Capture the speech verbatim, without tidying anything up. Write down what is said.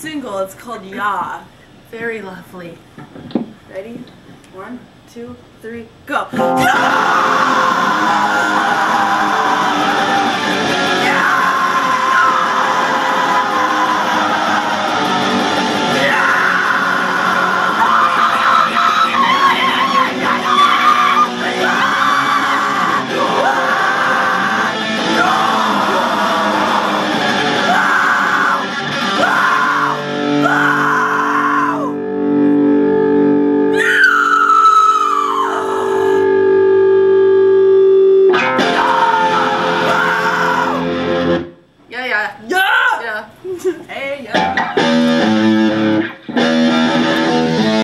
single. It's called Ya. Very lovely. Ready? One, two, three, go. Ya!